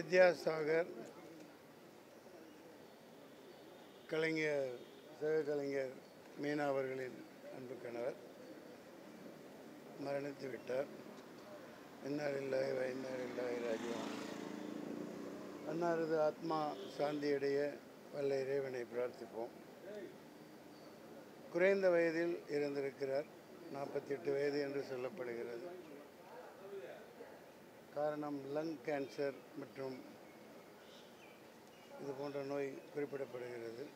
வித்யாசாகர் கலைஞர் சக கலைஞர் மீனா அவர்களின் அன்பு கணவர் மரணித்து விட்டார். இன்னாலில்லாஹி வ இன்னா இலைஹி ராஜிஊன். அன்னாரது ஆத்மா சாந்தியடைய வல்ல இறைவனை பிரார்த்திப்போம். குறைந்த வயதில் இறந்திருக்கிறார். 48 வயது என்று சொல்லப்படுகிறது. காரணம் லங் கேன்சர் மற்றும் இது போன்ற நோய் குறிப்பிடப்படுகிறது.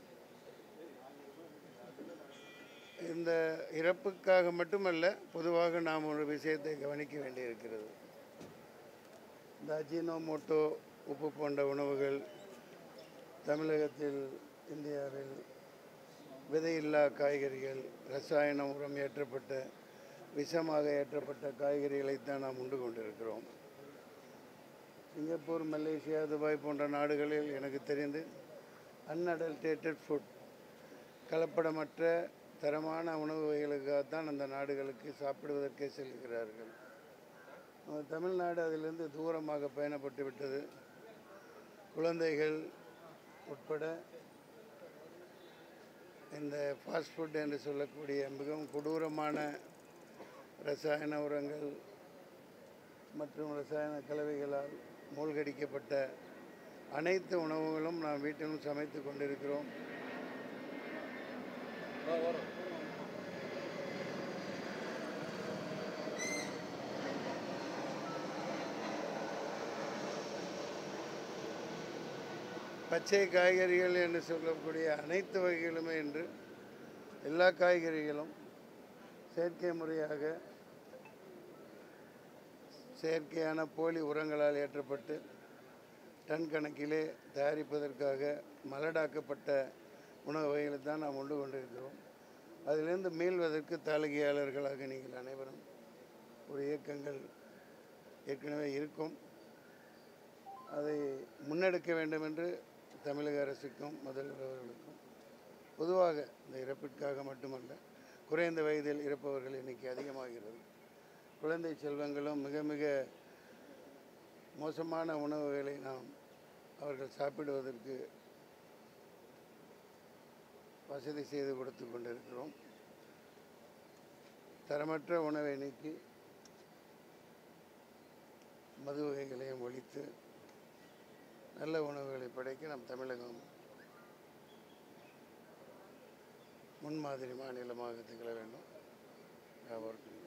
இந்த இறப்புக்காக மட்டுமல்ல, பொதுவாக நாம் ஒரு விஷயத்தை கவனிக்க வேண்டியிருக்கிறது. இந்த அஜினோமோட்டோ உப்பு போன்ற உணவுகள் தமிழகத்தில், இந்தியாவில் விதையில்லா காய்கறிகள், ரசாயன உரம் ஏற்றப்பட்ட, விஷமாக ஏற்றப்பட்ட காய்கறிகளைத்தான் நாம் உண்டு கொண்டிருக்கிறோம். சிங்கப்பூர், மலேசியா, துபாய் போன்ற நாடுகளில் எனக்கு தெரிந்து அன்அடல்டேட்டட் ஃபுட், கலப்படமற்ற தரமான உணவு வகைகளுக்காகத்தான் அந்த நாடுகளுக்கு சாப்பிடுவதற்கே செல்கிறார்கள். நம்ம தமிழ்நாடு அதிலிருந்து தூரமாக பயணப்பட்டு விட்டது. குழந்தைகள் உட்பட இந்த ஃபாஸ்ட் ஃபுட் என்று சொல்லக்கூடிய மிகவும் கொடூரமான ரசாயன உரங்கள் மற்றும் ரசாயன கலவைகளால் மூழ்கடிக்கப்பட்ட அனைத்து உணவுகளும் நாம் வீட்டிலும் சமைத்து கொண்டிருக்கிறோம். பச்சை காய்கறிகள் என்று சொல்லக்கூடிய அனைத்து வகைகளுமே இன்று எல்லா காய்கறிகளும் செயற்கை முறையாக செயற்கையான போலி உரங்களால் ஏற்றப்பட்டு டன் கணக்கிலே தயாரிப்பதற்காக மலடாக்கப்பட்ட உணவு வகைகளை தான் நாம் உண்டு கொண்டிருக்கிறோம். அதிலிருந்து மீள்வதற்கு தாளிகையாளர்களாக நீங்கள் அனைவரும் ஒரு இயக்கங்கள் ஏற்கனவே இருக்கும். அதை முன்னெடுக்க வேண்டும் என்று தமிழக அரசுக்கும் முதல்வர் அவர்களுக்கும், பொதுவாக இந்த இறப்பிற்காக மட்டுமல்ல, குறைந்த வயதில் இறப்பவர்கள் எண்ணிக்கை அதிகமாகிறது. குழந்தை செல்வங்களும் மிக மிக மோசமான உணவுகளை நாம் அவர்கள் சாப்பிடுவதற்கு வசதி செய்து கொடுத்து கொண்டிருக்கிறோம். தரமற்ற உணவை நீக்கி மது வகைகளையும் ஒழித்து நல்ல உணவுகளை படைக்க நம் தமிழகம் முன்மாதிரி மாநிலமாக திகழ வேண்டும்.